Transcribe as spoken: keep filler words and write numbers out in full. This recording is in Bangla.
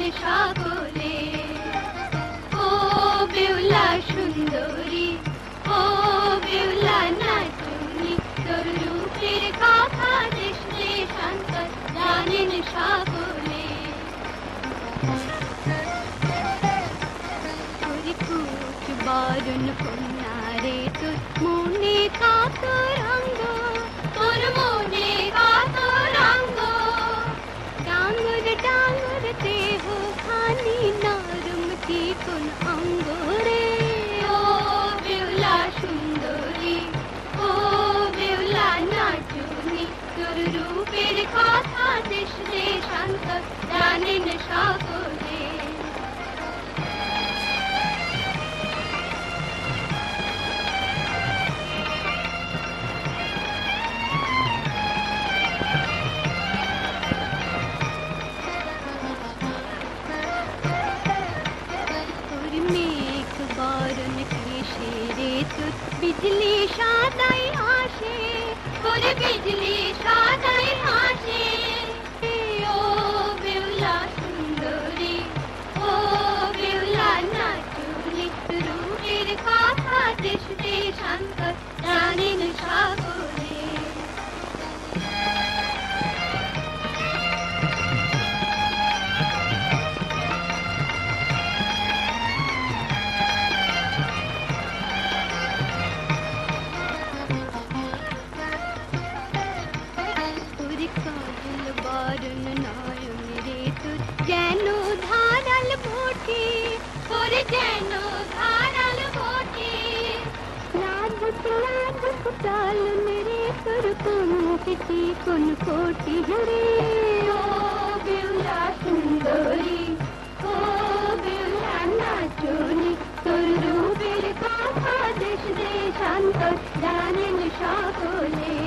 সকলে। ও বেউলা সুন্দরী, ও বেউলা নাচুনি, তোর রূপের কথা দেশ দেশান্তর জানেন সকলে। তোর কুচ বরণ কন্যা রে, তোর মনে কাতর অঙ্গ, তোর মনে কাতর অঙ্গ। ডাঙ্গর ডাঙ্গর দেহ খানি নরম চিকন অঙ্গ রে। ও বেউলা সুন্দরী, ও বেউলা নাচুনি, তোর রূপের কথা দেশ দেশান্তর জানেন সকলে। বরণ কেশে রে, তোর বিজলি সাদাই হাসে, তোর বিজলি সাদাই হাসে। ও বেউলা সুন্দরী, ও বেউলা নাচুনি, রূপের কথা দেশ দেশান্তর জানেন সকলে। বরণ নয়ন রে, তোর যেন ধারাল বটে, তোর যেন ধারাল বটে। লাজুক লাজুক চালন রে, তোর কোন কেটি কোন কোটি রে। ও বেউলা সুন্দরী, ও বেউলা নাচুনি, তোর রূপের কথা দেশ দেশান্তর জানেন সকলে।